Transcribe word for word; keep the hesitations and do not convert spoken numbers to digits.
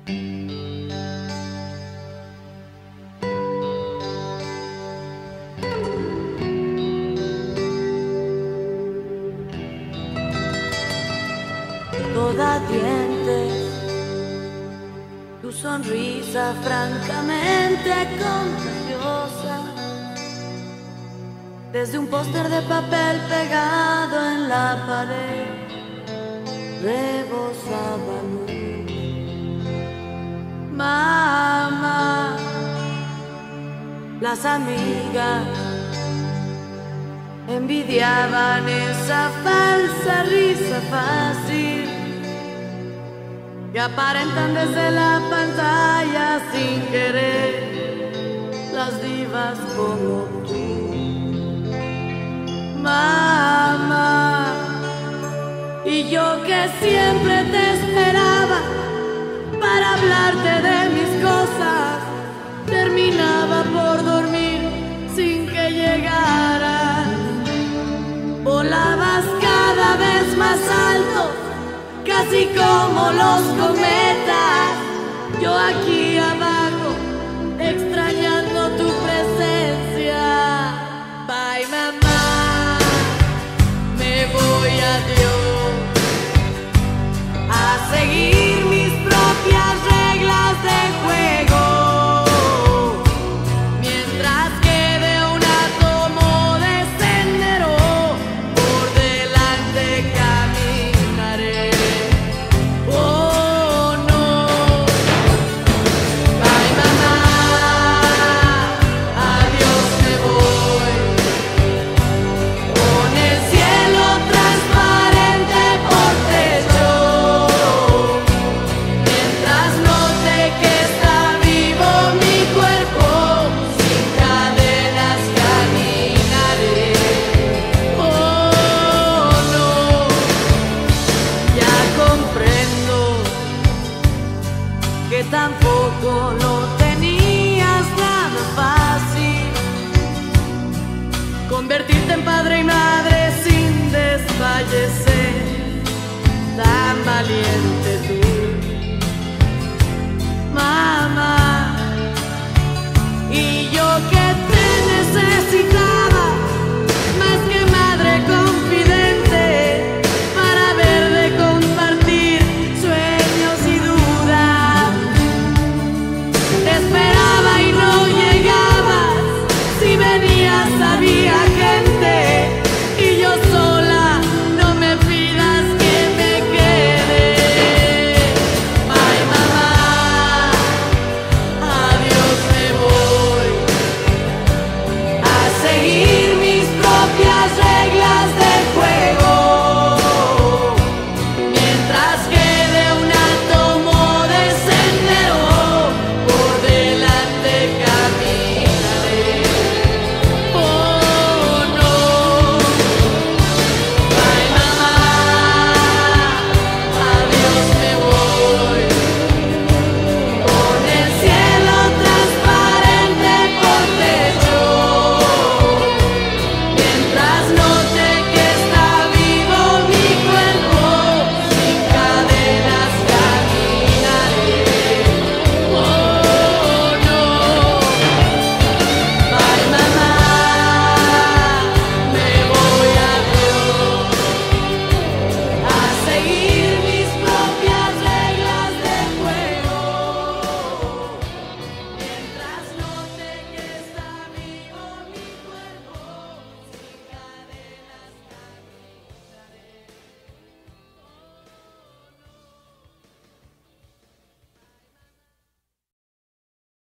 Toda dientes, tu sonrisa francamente contagiosa, desde un póster de papel pegado en la pared, rebosaba luz. Mamá, las amigas envidiaban esa falsa risa fácil que aparentan desde la pantalla sin querer las divas como tú. Mamá, y yo que siempre te esperaba para hablarte de mis cosas, terminaba por dormir sin que llegaras. Volabas cada vez más alto, casi como los cometas, yo aquí abajo, extrañando tu presencia. Bye, mamá, me voy, adiós, a seguir mis propias reglas de juego. Mientras quede un átomo de sendero, por delante caminaré. Oh, no. Bye, mamá, adiós, me voy. Con el cielo transparente por techo, mientras note que está vivo mi cuerpo, sin cadenas caminaré. Oh, no, ya comprendo que tampoco lo tenías nada fácil, convertirte en padre y madre sin desfallecer, tan valiente